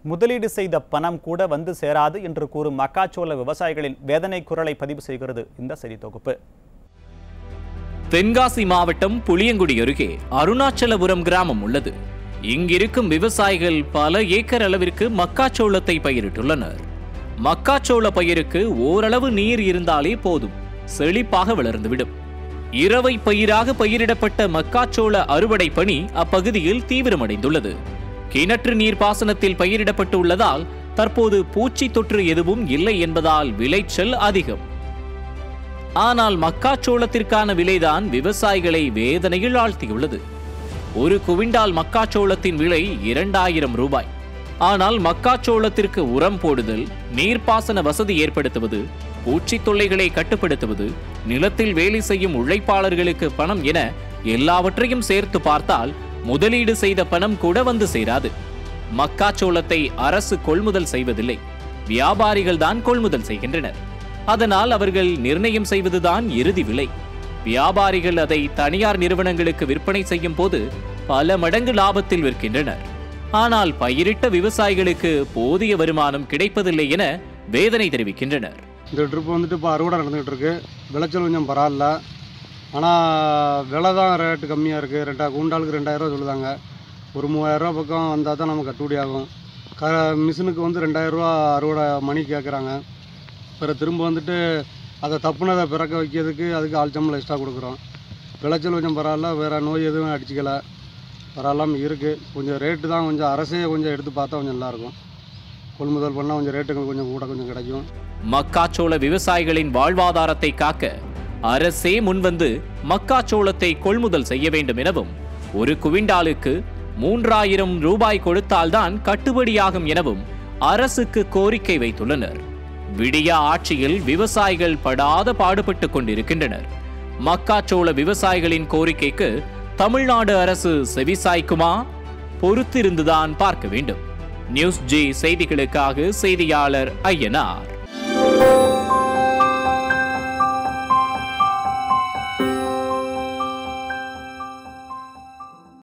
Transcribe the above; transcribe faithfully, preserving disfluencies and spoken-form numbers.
முதலீடு செய்த பணம் கூட வந்து சேராது என்று கூறும் மக்காச்சோள விவசாயிகளின் வேதனை குரலை பதிவு செய்கிறது இந்த செய்தி தொகுப்பு. தென்காசி மாவட்டம் புளியங்குடி அருகே அருணாச்சலபுரம் கிராமம் உள்ளது. இங்கிருக்கும் விவசாயிகள் பல ஏக்கர் அளவிற்கு மக்காச்சோளத்தை பயிரிட்டுள்ளனர். மக்காச்சோள பயிருக்கு ஓரளவு நீர் இருந்தாலே போதும், செழிப்பாக வளர்ந்துவிடும். இரவை பயிராக பயிரிடப்பட்ட மக்காச்சோள அறுவடை பணி அப்பகுதியில் தீவிரமடைந்துள்ளது. கிணற்று நீர் பாசனத்தில் பயிரிடப்பட்டு உள்ளதால் தற்போது பூச்சி தொற்று எதுவும் இல்லை என்பதால் விளைச்சல் அதிகம். ஆனால் மக்காச்சோளத்திற்கான விலைதான் விவசாயிகளை வேதனையில் ஆழ்த்தியுள்ளது. ஒரு குவிண்டால் மக்காச்சோளத்தின் விலை இரண்டாயிரம் ரூபாய். ஆனால் மக்காச்சோளத்திற்கு உரம் போடுதல், நீர்ப்பாசன வசதி ஏற்படுத்துவது, பூச்சி தொல்லைகளை கட்டுப்படுத்துவது, நிலத்தில் வேலை செய்யும் உழைப்பாளர்களுக்கு பணம் என எல்லாவற்றையும் சேர்த்து பார்த்தால் முதலீடு செய்த பணம் கூட வந்து சேராது. மக்காச்சோளத்தை அரசு கொள்முதல் செய்வதில்லை, வியாபாரிகள் தான் கொள்முதல் செய்கின்றனர். அதனால் அவர்கள் நிர்ணயம் செய்வதுதான் இறுதி விலை. வியாபாரிகள் அதை தனியார் நிறுவனங்களுக்கு விற்பனை செய்யும் போது பல மடங்கு லாபத்தில் விற்கின்றனர். ஆனால் பயிரிட்ட விவசாயிகளுக்கு போதிய வருமானம் கிடைப்பதில்லை என வேதனை தெரிவிக்கின்றனர். இந்த ட்ரிப் வந்துட்டு இப்போ அறுவடை நடந்துகிட்டு இருக்கு. விளைச்சல் கொஞ்சம் பரவாயில்ல, ஆனால் விலை தான் ரேட்டு கம்மியாக இருக்குது. ரெண்டா குண்டாலுக்கு ரெண்டாயிரம் ரூபா சொல்லுதாங்க. ஒரு மூவாயிரம் ரூபா பக்கம் வந்தால் தான் நமக்கு கட்டுப்படி ஆகும். க மிஷினுக்கு வந்து ரெண்டாயிரம் ரூபா அறுவடை மணி கேட்குறாங்க. பிறகு திரும்ப வந்துட்டு அதை தப்புனதை பிறக்க வைக்கிறதுக்கு அதுக்கு ஆள் சம்பளம் எக்ஸ்ட்ரா கொடுக்குறோம். விளைச்சல் கொஞ்சம் பரவாயில்ல, வேறு நோய் எதுவும் அடிச்சிக்கலை, பரவாயில்லாமல் இருக்குது. கொஞ்சம் ரேட்டு தான் கொஞ்சம் அரசே கொஞ்சம் எடுத்து பார்த்தா கொஞ்சம் நல்லாயிருக்கும். கொள்முதல் பண்ணால் கொஞ்சம் ரேட்டுகள் கொஞ்சம் கூட கொஞ்சம் கிடைக்கும். மக்காச்சோள விவசாயிகளின் வாழ்வாதாரத்தை காக்க அரசே முன்வந்து மக்காச்சோளத்தை கொள்முதல் செய்ய வேண்டும் எனவும், ஒரு குவிண்டாலுக்கு மூன்றாயிரம் ரூபாய் கொடுத்தால்தான் கட்டுப்படியாகும் எனவும் அரசுக்கு கோரிக்கை வைத்துள்ளனர். விடியா ஆட்சியில் விவசாயிகள் படாத பாடுபட்டுக் கொண்டிருக்கின்றனர். மக்காச்சோள விவசாயிகளின் கோரிக்கைக்கு தமிழ்நாடு அரசு செவிசாய்க்குமா? பொறுத்திருந்துதான் பார்க்க வேண்டும். நியூஸ் ஜி செய்திகளுக்காக செய்தியாளர் ஐயனார்.